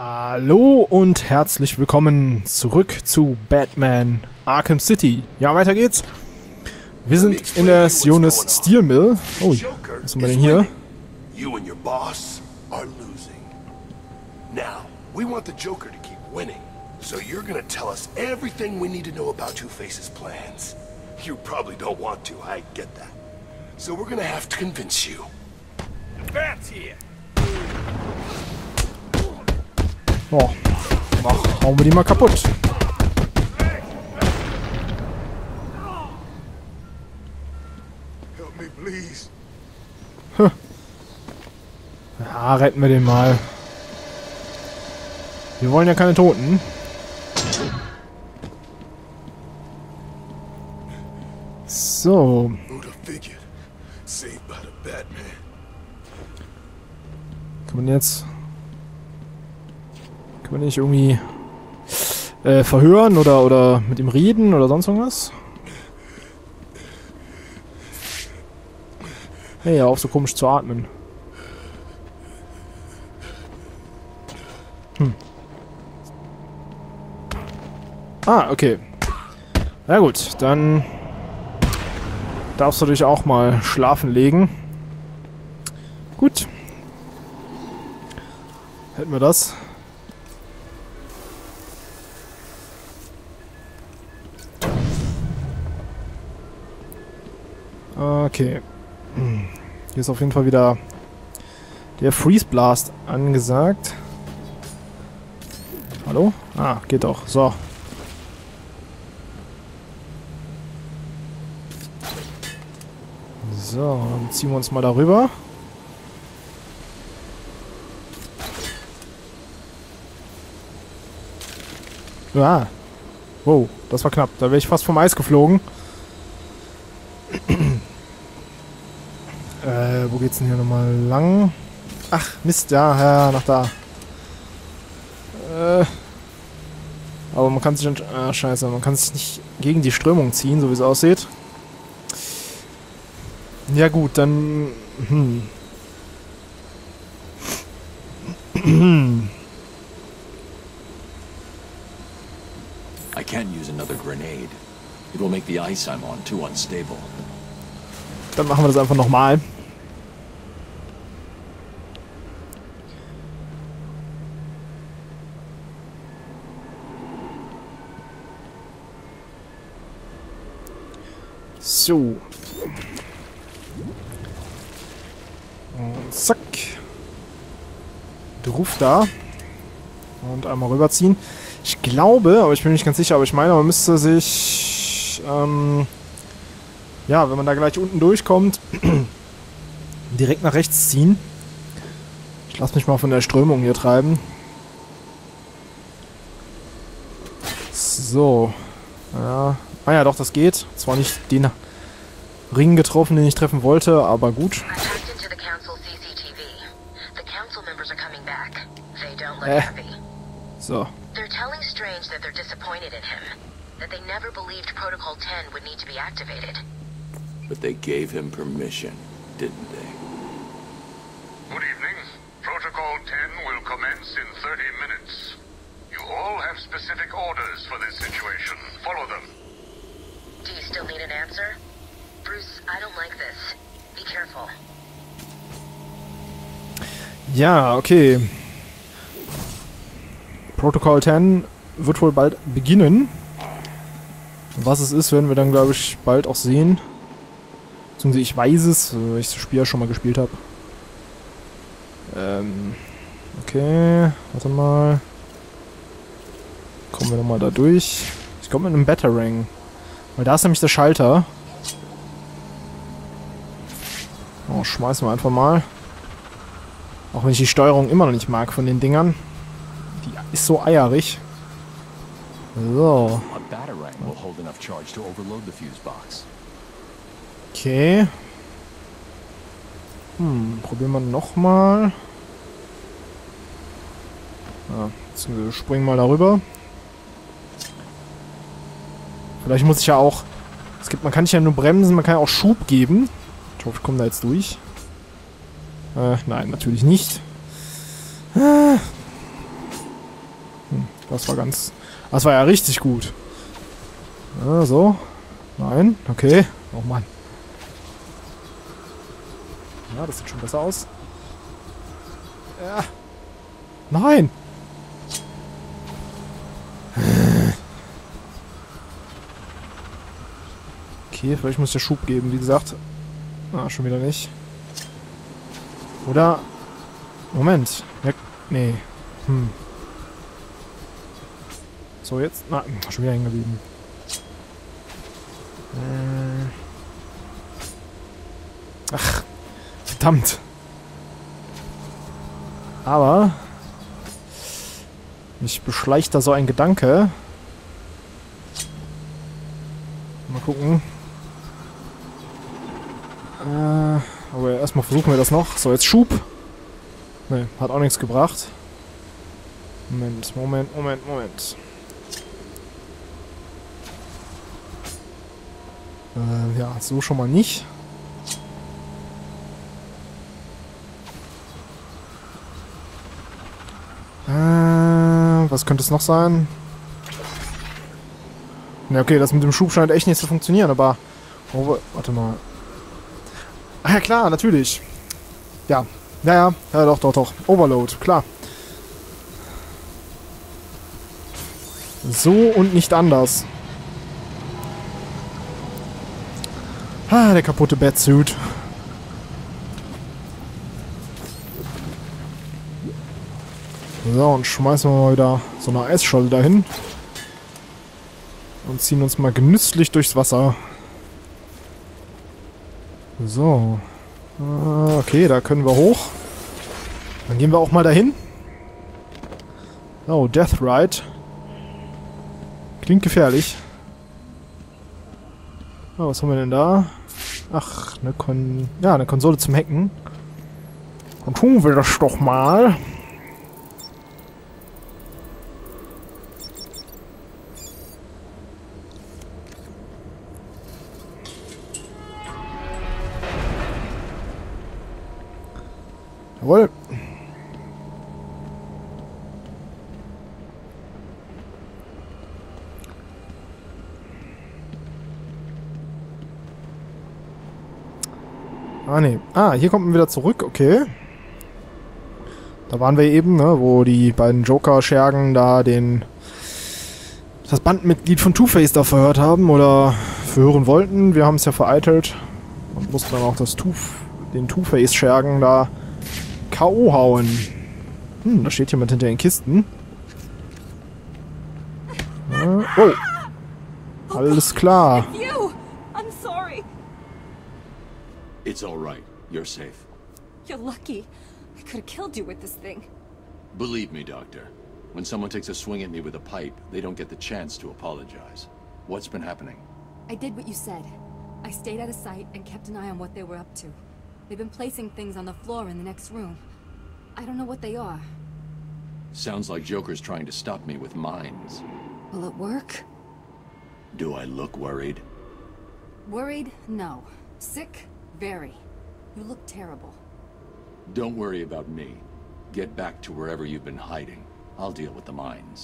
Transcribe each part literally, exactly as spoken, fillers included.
Hallo und herzlich willkommen zurück zu Batman Arkham City. Ja, weiter geht's. Wir sind in der Sionis Steel Mill. Oh, was haben wir denn hier? You and your boss are losing. Now, we want the Joker to keep winning. So you're gonna tell us everything we need to know about Two-Face's plans. You probably don't want to, I get that. So we're gonna have to convince you. Bats here. Oh, ach, hauen wir die mal kaputt. Help me, please. Ja, retten wir den mal. Wir wollen ja keine Toten. So. Kann man jetzt... Kann man nicht irgendwie... Äh, verhören oder, oder mit ihm reden oder sonst irgendwas? Hey, ja, auch so komisch zu atmen. Hm. Ah, okay. Na gut, dann darfst du dich auch mal schlafen legen. Gut. Hätten wir das. Okay. Hier ist auf jeden Fall wieder der Freeze Blast angesagt. Hallo? Ah, geht doch. So. So, dann ziehen wir uns mal darüber. Ah. Wow, das war knapp. Da wäre ich fast vom Eis geflogen. Äh, wo geht's denn hier nochmal lang? Ach, Mist, ja, ja, nach da. Äh, aber man kann sich... Ah, scheiße, man kann sich nicht gegen die Strömung ziehen, so wie es aussieht. Ja gut, dann... Hm. I can't use another grenade. It will make the ice I'm on too unstable. Dann machen wir das einfach nochmal. So. Und zack. Ruf da. Und einmal rüberziehen. Ich glaube, aber ich bin nicht ganz sicher, aber ich meine, man müsste sich... Ähm, ja, wenn man da gleich unten durchkommt, direkt nach rechts ziehen. Ich lasse mich mal von der Strömung hier treiben. So. Ja. Ah ja, doch, das geht. Zwar nicht den Ring getroffen, den ich treffen wollte, aber gut. Äh. So. They're telling Strange that they're disappointed in him. That they never believed Protocol ten would need to be activated. But they gave him permission, didn't they? Good evening. Protocol ten will commence in thirty minutes. You all have specific orders for this situation. Follow them. Do you still need an answer? Bruce, I don't like this. Be careful. Ja, okay. Protocol zehn wird wohl bald beginnen. Was es ist, werden wir dann, glaube ich, bald auch sehen. Beziehungsweise ich weiß es, weil ich das Spiel ja schon mal gespielt habe. Ähm, okay, warte mal. Kommen wir nochmal da durch. Ich komme mit einem Batarang. Weil da ist nämlich der Schalter. Oh, schmeißen wir einfach mal. Auch wenn ich die Steuerung immer noch nicht mag von den Dingern. Die ist so eierig. So. Okay. Hm, probieren wir nochmal. Ja, wir springen mal darüber. Vielleicht muss ich ja auch... Es gibt, man kann nicht ja nur bremsen, man kann ja auch Schub geben. Ich hoffe, ich komme da jetzt durch. Äh, nein, natürlich nicht. Äh. Das war ganz... Das war ja richtig gut. Ja, so. Nein. Okay. Oh Mann. Ja, das sieht schon besser aus. Ja. Nein! Okay, vielleicht muss der Schub geben, wie gesagt. Ah, schon wieder nicht. Oder... Moment. Ja, nee. Hm. So, jetzt... Na, schon wieder hängen geblieben. Äh. Ach. Verdammt. Aber... Mich beschleicht da so ein Gedanke. Mal gucken. Äh, aber erstmal versuchen wir das noch. So, jetzt Schub. Ne, hat auch nichts gebracht. Moment, Moment, Moment, Moment. Äh, ja, so schon mal nicht. Äh, was könnte es noch sein? Ne, okay, das mit dem Schub scheint echt nicht zu funktionieren, aber... Oh, warte mal. Ach ja, klar, natürlich. Ja, ja, ja, ja, doch, doch, doch. Overload, klar. So und nicht anders. Ah, der kaputte Batsuit. So, und schmeißen wir mal wieder so eine Eisscholle dahin. Und ziehen uns mal genüsslich durchs Wasser. So. Okay, da können wir hoch. Dann gehen wir auch mal dahin. Oh, Death Ride. Klingt gefährlich. Oh, was haben wir denn da? Ach, eine Kon... Ja, eine Konsole zum Hacken. Dann tun wir das doch mal. Jawohl. Ah, nee. Ah, hier kommt man wieder zurück. Okay. Da waren wir eben, ne, wo die beiden Joker-Schergen da den... das Bandmitglied von Two-Face da verhört haben oder verhören wollten. Wir haben es ja vereitelt und mussten dann auch das Two, den Two-Face-Schergen da K O hauen. Hm, da steht jemand hinter den Kisten. Äh, oh. Alles klar. It's all right. You're safe. You're lucky. I could have killed you with this thing. Believe me, Doctor. When someone takes a swing at me with a pipe, they don't get the chance to apologize. What's been happening? I did what you said. I stayed out of sight and kept an eye on what they were up to. They've been placing things on the floor in the next room. I don't know what they are. Sounds like Joker's trying to stop me with mines. Will it work? Do I look worried? Worried? No. Sick? Very. You look terrible. Don't worry about me. Get back to wherever you've been hiding. I'll deal with the mines.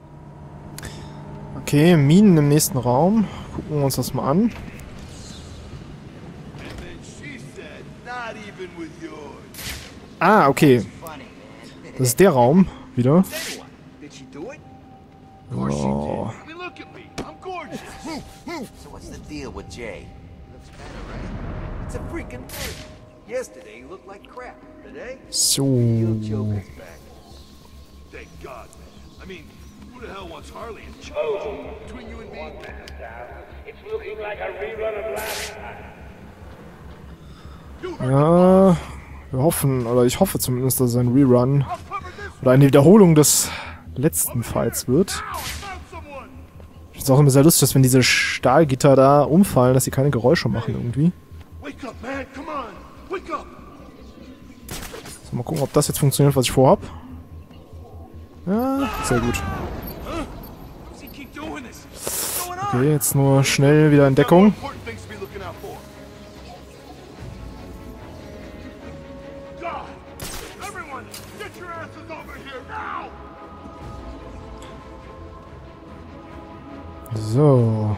Okay, Minen im nächsten Raum. Gucken wir uns das mal an. Ah, okay. Das ist der Raum wieder. Oh. So what's the deal with Jay? Looks better, right? It's a freaking bird. Yesterday he looked like crap. Today, So. real Joker's back. Thank God, man. I mean, who the hell wants Harley and Charles? Between you and me? It's looking like a rerun of last time. Ja, wir hoffen, oder ich hoffe zumindest, dass es ein Rerun oder eine Wiederholung des letzten Fights wird. Ich finde es auch immer sehr lustig, dass wenn diese Stahlgitter da umfallen, dass sie keine Geräusche machen irgendwie. So, mal gucken, ob das jetzt funktioniert, was ich vorhab. Ja, sehr gut. Okay, jetzt nur schnell wieder in Deckung. So.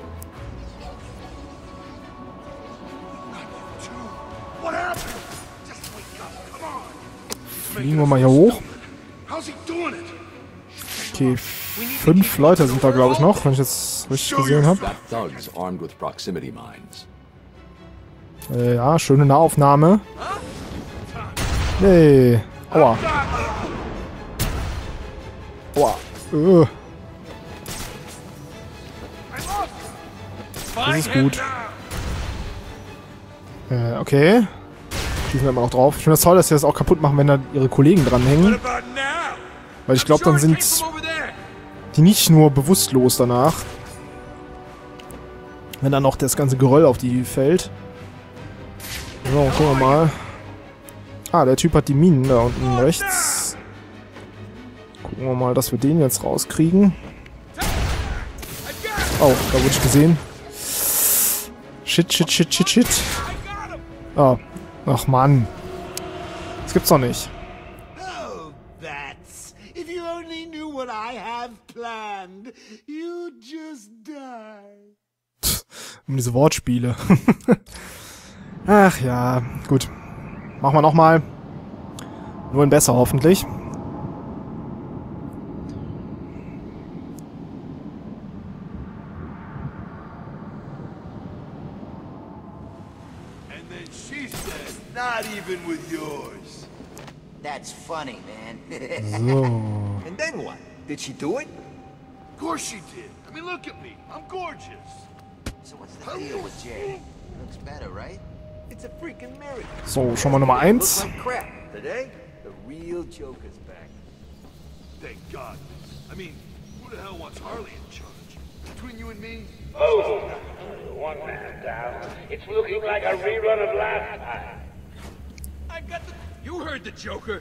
What happened? Just wake up, come on. Fliegen wir mal hier hoch. How's he doing it? Okay, fünf Leute sind da, glaube ich, noch, wenn ich jetzt richtig gesehen habe. Got thugs armed with proximity mines. Äh, ja, schöne Nahaufnahme. Nee. Aua. Aua. Äh. Das ist gut. Äh, okay. Schießen wir immer noch drauf. Ich finde das toll, dass sie das auch kaputt machen, wenn da ihre Kollegen dranhängen. Weil ich glaube, dann sind die nicht nur bewusstlos danach. Wenn dann noch das ganze Geröll auf die fällt. So, gucken wir mal. Ah, der Typ hat die Minen da unten rechts. Gucken wir mal, dass wir den jetzt rauskriegen. Oh, da wurde ich gesehen. Shit, shit, shit, shit, shit. Ah, ach Mann. Das gibt's doch nicht. Oh, that's... If you only knew what I have planned, you'd just die. Um diese Wortspiele. Ach ja, gut. Machen wir nochmal. Nur in besser, hoffentlich. And then she said, not even with yours. That's funny, man. So. And then what? Did she do it? Of course she did. I mean, look at me. I'm gorgeous. So what's the deal with Jay? Looks better, right? It's a freaking miracle. So, schon mal Nummer eins. Looks like crap. Today, the real Joker's back. Thank God. I mean, who the hell wants Harley in charge? Between you and me? Oh, one man down. It's looking like a rerun of last time. I got the... You heard the Joker.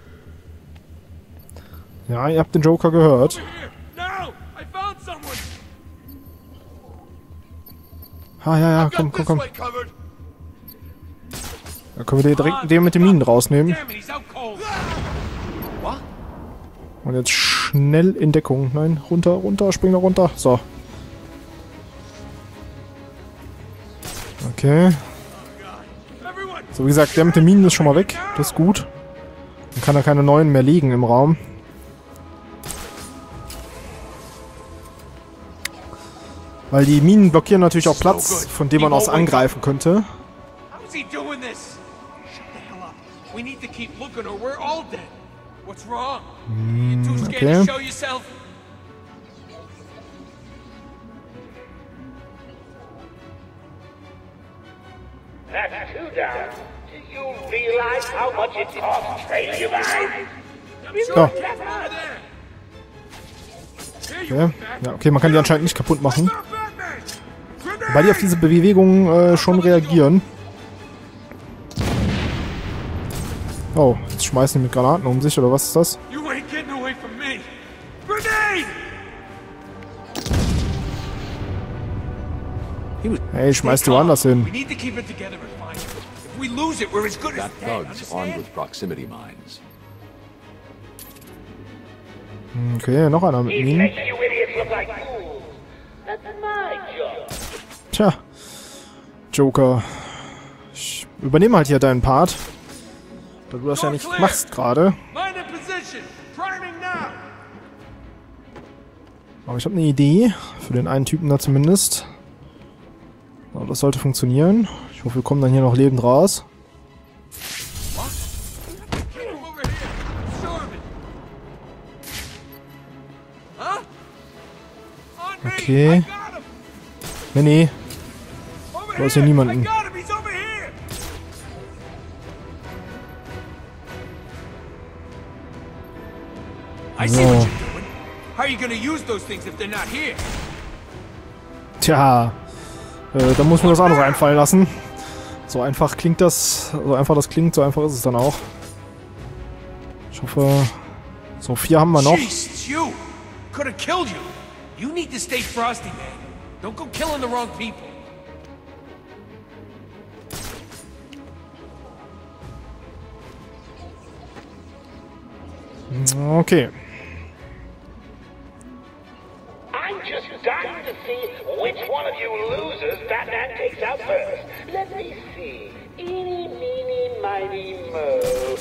Ja, ihr habt den Joker gehört. Over here. Now, I found someone. Ah, ja, ja, komm, komm, komm. Da können wir den direkt den mit den Minen rausnehmen. Damn it, he's out cold. Und jetzt schnell in Deckung. Nein, runter, runter, spring da runter. So. Okay. So, wie gesagt, der mit den Minen ist schon mal weg. Das ist gut. Dann kann er keine neuen mehr liegen im Raum. Weil die Minen blockieren natürlich auch Platz, von dem man aus angreifen könnte. How's he doing this? Shut the hell up. We need to keep looking or we're all dead. What's wrong? You too scared okay. to show yourself? That's two down. Do you realize how much it costs to train you guys? Oh. Okay. Ja, okay, man kann die anscheinend nicht kaputt machen. Weil die auf diese Bewegung äh, schon reagieren. Oh, jetzt schmeißen die mit Granaten um sich, oder was ist das? You ain't getting away from me. Grenade! Hey, schmeiß die woanders hin. We need to keep it together and find it. If we lose it, we're as good as Got dead. thugs armed Understand? with proximity mines. Okay, noch einer mit He's Minen. making you idiots look like fools. That's my job. Tja. Joker. Ich übernehme halt hier deinen Part. Da du das ja nicht machst gerade. Mind in position. Priming now. Aber ich habe eine Idee. Für den einen Typen da zumindest. Aber das sollte funktionieren. Ich hoffe, wir kommen dann hier noch lebend raus. Get him over here. Absorb it. Huh? On me. Okay. I got him. Nee, nee. Over Da ist hier here. niemanden. I got him. He's over here. I see what So. you're doing. How are you gonna use those things if they're not here? Tja. Äh, da muss man das andere einfallen lassen. So einfach klingt das. So einfach das klingt, so einfach ist es dann auch. Ich hoffe. So, vier haben wir noch. Jeez, it's you. Could have killed you. You need to stay frosty, man. Don't go killing the wrong people. Okay. I'm just dying to see losers Batman takes out first. Let me see. Eeny, meeny, miny, mo.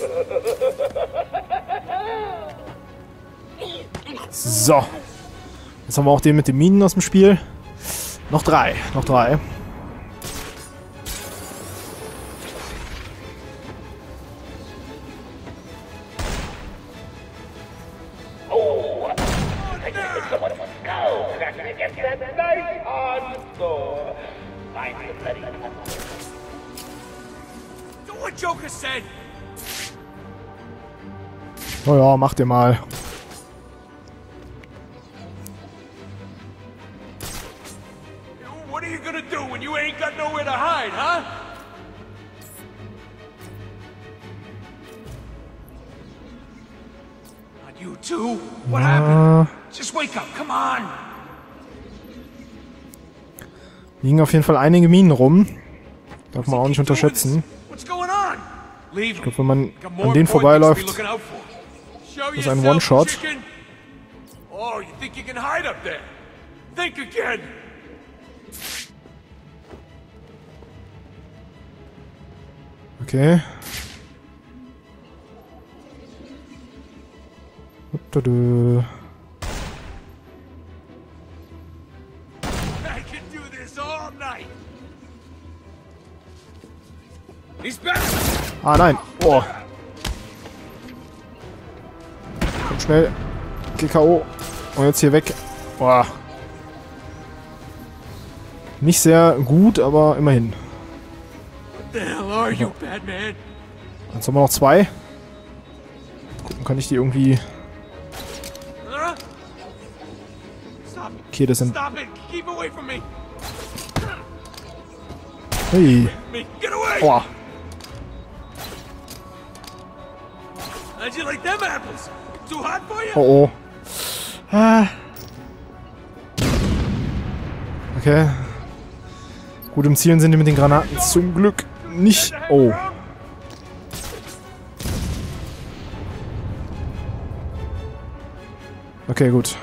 So. Jetzt haben wir auch den mit den Minen aus dem Spiel. Noch drei. Noch drei. Oh, I can put someone on skull cracking against that nice hard floor. Find the bloody Do what Joker said. Oh ja, mach dir mal. What are you gonna do when you ain't got nowhere to hide, huh? Not you too? What happened? Just wake up, come on! Liegen auf jeden Fall einige Minen rum. Darf man auch nicht unterschätzen. What's going on? Leave Ich glaube, wenn man an denen vorbeiläuft, ist ein One-Shot. Oh, you think you can hide up there? Think again! Okay. Tudu. I can do this all night. He's back. Ah, nein. Oh. Komm schnell. G K O. Und jetzt hier weg. Boah. Nicht sehr gut, aber immerhin. What the hell are you, Batman? Jetzt haben wir noch zwei. Gucken, kann ich die irgendwie... Huh? Stop. Okay, das sind... Stop it. Keep away from me. Hey. Me. Get away. Aua. How'd you like them apples? Too hot for you? Oh oh. Ah. Okay. Gut, im Zielen sind die mit den Granaten zum Glück nicht... Oh. Okay, gut.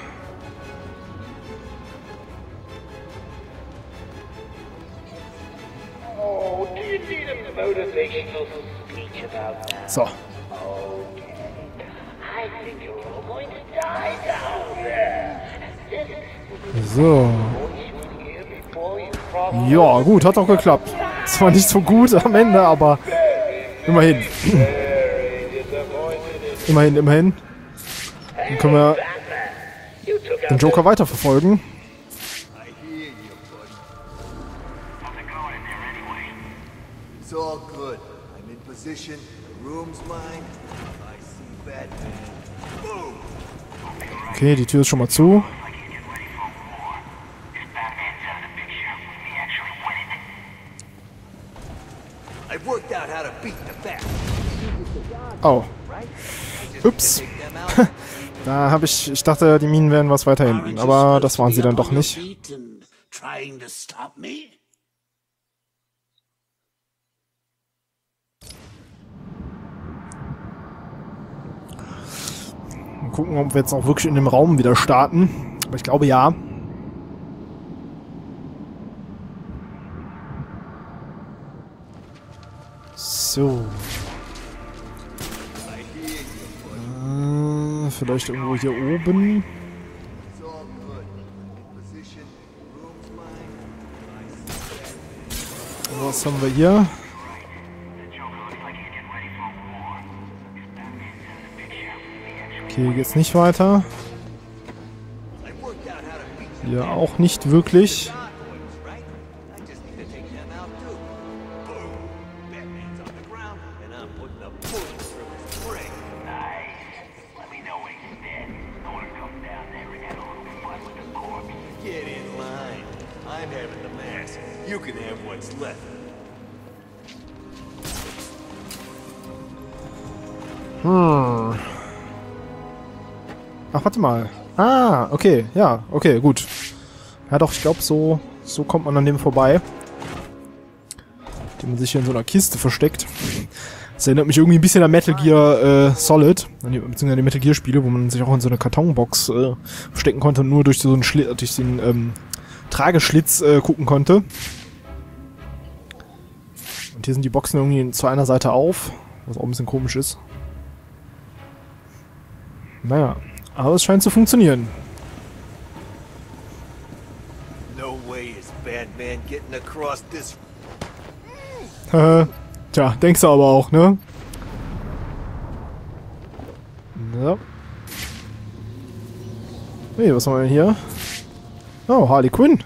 Oh, do you need a motivational speech about that? So. Okay. I think you're all going to die down there. So. Ja, gut, hat auch geklappt. Zwar nicht so gut am Ende, aber immerhin. Immerhin, immerhin. Dann können wir den Joker weiterverfolgen. It's all good. I'm in position. The room's mine. I see Batman. Boom! Okay, die Tür ist schon mal zu. I've worked out how to beat the bat. Oh. Ups. Da habe ich... Ich dachte, die Minen wären was weiter hinten. Aber das waren sie dann doch nicht. Trying to stop me? Mal gucken, ob wir jetzt auch wirklich in dem Raum wieder starten. Aber ich glaube, ja. So. Äh, vielleicht irgendwo hier oben. Was haben wir hier? Okay, geht's nicht weiter. Hier auch nicht wirklich. Get in line. I'm having the mask. You can have what's left. Hm. Ach, warte mal. Ah, okay. Ja, okay, gut. Ja doch, ich glaube, so, so kommt man an dem vorbei. Den man sich hier in so einer Kiste versteckt. Das erinnert mich irgendwie ein bisschen an Metal Gear äh, Solid, beziehungsweise an die Metal Gear Spiele, wo man sich auch in so eine Kartonbox äh, verstecken konnte und nur durch so einen Schli durch den, ähm, Trageschlitz äh, gucken konnte. Und hier sind die Boxen irgendwie zu einer Seite auf, was auch ein bisschen komisch ist. Naja, aber es scheint zu funktionieren. No way is Batman getting across this. Äh, tja, denkst du aber auch, ne? Ja. Hey, was haben wir denn hier? Oh, Harley Quinn.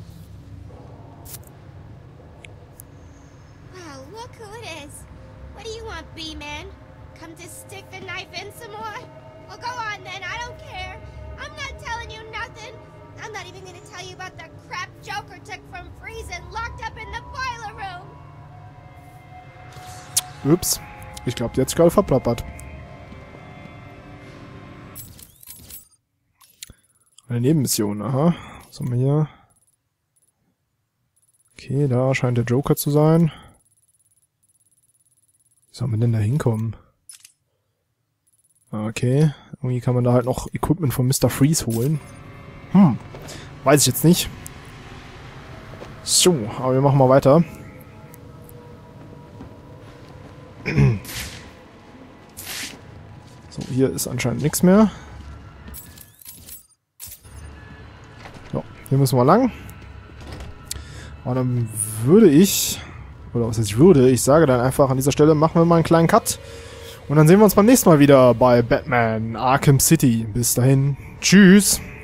Wow, look who it is. What do you want, B-Man? Come to stick the knife in some more? Well, go on then, I don't care. I'm not telling you nothing. I'm not even gonna tell you about the crap Joker took from Freeze and locked up in the boiler room. Ups. Ich glaube, die hat sich gerade verplappert. Eine Nebenmission, aha. Was haben wir hier? Okay, da scheint der Joker zu sein. Wie soll man denn da hinkommen? Okay, irgendwie kann man da halt noch Equipment von Mister Freeze holen. Hm, weiß ich jetzt nicht. So, aber wir machen mal weiter. So, hier ist anscheinend nichts mehr. So, hier müssen wir lang. Und dann würde ich, oder was heißt ich würde, ich sage dann einfach an dieser Stelle, machen wir mal einen kleinen Cut. Und dann sehen wir uns beim nächsten Mal wieder bei Batman Arkham City. Bis dahin, tschüss!